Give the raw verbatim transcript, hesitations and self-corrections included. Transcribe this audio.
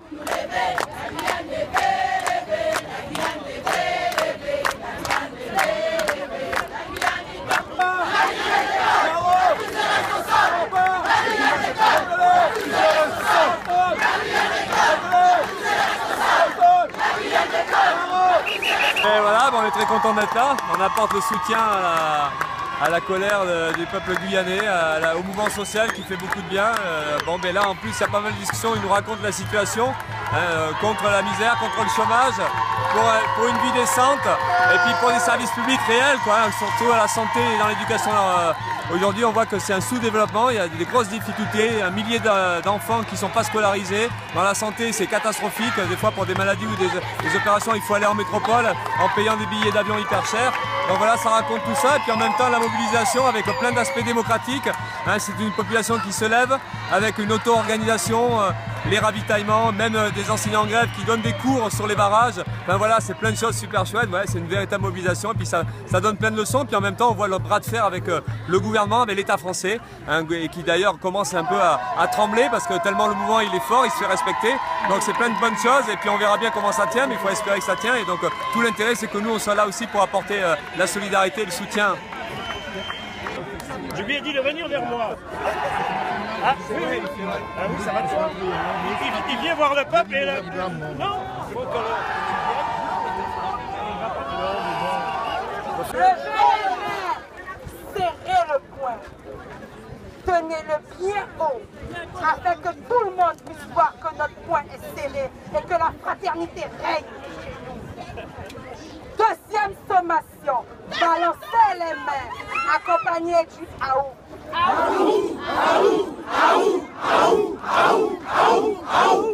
Et voilà, on est très content d'être là. On apporte le soutien à la, à la colère de, du peuple guyanais, à la, au mouvement social qui fait beaucoup de bien. Euh, bon, ben là, en plus, il y a pas mal de discussions. Ils nous racontent la situation hein, contre la misère, contre le chômage, pour, pour une vie décente et puis pour des services publics réels, quoi, hein, surtout à la santé et dans l'éducation. Euh, Aujourd'hui, on voit que c'est un sous-développement, il y a des grosses difficultés, un millier d'enfants qui ne sont pas scolarisés. Dans la santé, c'est catastrophique. Des fois, pour des maladies ou des, des opérations, il faut aller en métropole en payant des billets d'avion hyper chers. Donc voilà, ça raconte tout ça. Et puis en même temps, la mobilisation avec plein d'aspects démocratiques. Hein, c'est une population qui se lève avec une auto-organisation, euh, les ravitaillements, même euh, des enseignants en grève qui donnent des cours sur les barrages. Enfin voilà, c'est plein de choses super chouettes. Ouais, c'est une véritable mobilisation. Et puis ça, ça donne plein de leçons. Puis en même temps, on voit le bras de fer avec euh, le gouvernement, avec l'État français, hein, et qui d'ailleurs commence un peu à, à trembler parce que tellement le mouvement il est fort, il se fait respecter. Donc c'est plein de bonnes choses. Et puis on verra bien comment ça tient, mais il faut espérer que ça tient. Et donc euh, tout l'intérêt, c'est que nous, on soit là aussi pour apporter euh, la solidarité et le soutien. Je lui ai dit de venir vers moi. Ah oui, oui. Ah oui, ça va de soi. Il, il vient voir le peuple et le... Non. Serrez le poing. Tenez-le bien haut, afin que tout le monde puisse voir que notre poing est serré et que la fraternité règne chez nous. Deuxième sommation, balancez les mains, accompagné du aou. Aou, aou, aou, aou, aou, aou, aou.